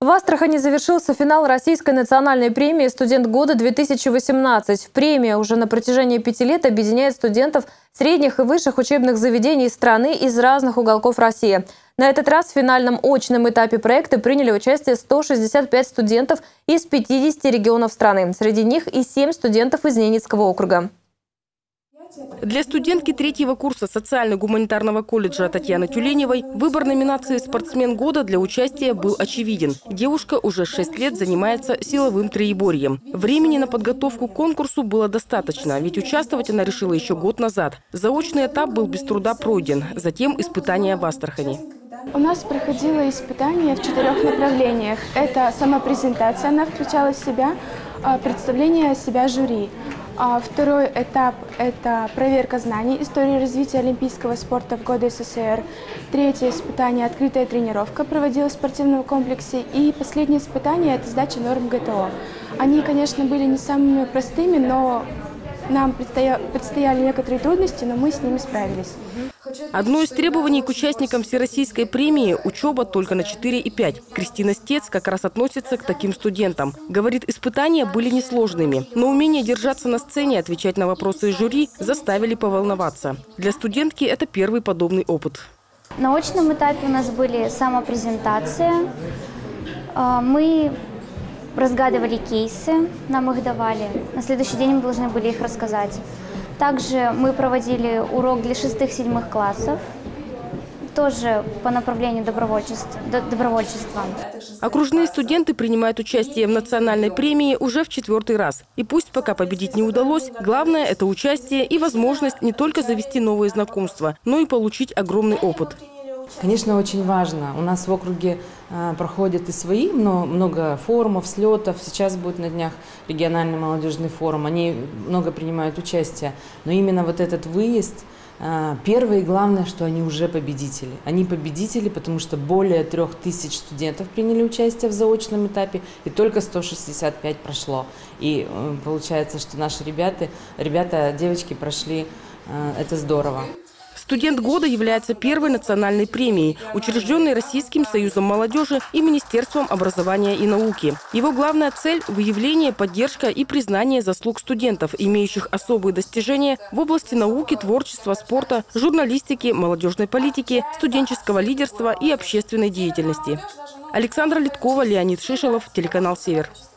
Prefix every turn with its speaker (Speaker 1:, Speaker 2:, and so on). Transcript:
Speaker 1: В Астрахани завершился финал Российской национальной премии «Студент года-2018». Премия уже на протяжении 5 лет объединяет студентов средних и высших учебных заведений страны из разных уголков России. На этот раз в финальном очном этапе проекта приняли участие 165 студентов из 50 регионов страны. Среди них и 7 студентов из Ненецкого округа.
Speaker 2: Для студентки 3-го курса социально-гуманитарного колледжа Татьяны Тюленевой выбор номинации «Спортсмен года» для участия был очевиден. Девушка уже 6 лет занимается силовым троеборьем. Времени на подготовку к конкурсу было достаточно, ведь участвовать она решила еще год назад. Заочный этап был без труда пройден, затем испытания в Астрахани.
Speaker 3: У нас проходило испытание в 4 направлениях. Это самопрезентация, она включала в себя представление себя жюри. Второй этап – это проверка знаний, истории развития олимпийского спорта в годы СССР. Третье испытание – открытая тренировка, проводилась в спортивном комплексе. И последнее испытание – это сдача норм ГТО. Они, конечно, были не самыми простыми, но нам предстояли некоторые трудности, но мы с ними справились.
Speaker 2: Одно из требований к участникам Всероссийской премии – учеба только на 4 и 5. Кристина Стец как раз относится к таким студентам. Говорит, испытания были несложными, но умение держаться на сцене и отвечать на вопросы жюри заставили поволноваться. Для студентки это первый подобный опыт.
Speaker 4: На очном этапе у нас были самопрезентация. Мы разгадывали кейсы, нам их давали. На следующий день мы должны были их рассказать. Также мы проводили урок для 6-7 классов, тоже по направлению добровольчества.
Speaker 2: Окружные студенты принимают участие в национальной премии уже в 4-й раз. И пусть пока победить не удалось, главное – это участие и возможность не только завести новые знакомства, но и получить огромный опыт.
Speaker 5: Конечно, очень важно. У нас в округе проходят и свои, много форумов, слетов. Сейчас будет на днях региональный молодежный форум. Они много принимают участие. Но именно вот этот выезд, первое и главное, что они уже победители. Они победители, потому что более 3000 студентов приняли участие в заочном этапе, и только 165 прошло. И получается, что наши ребята, девочки прошли, это здорово.
Speaker 2: «Студент года» является первой национальной премией, учрежденной Российским союзом молодежи и Министерством образования и науки. Его главная цель – выявление, поддержка и признание заслуг студентов, имеющих особые достижения в области науки, творчества, спорта, журналистики, молодежной политики, студенческого лидерства и общественной деятельности. Александра Литкова, Леонид Шишелов, телеканал «Север».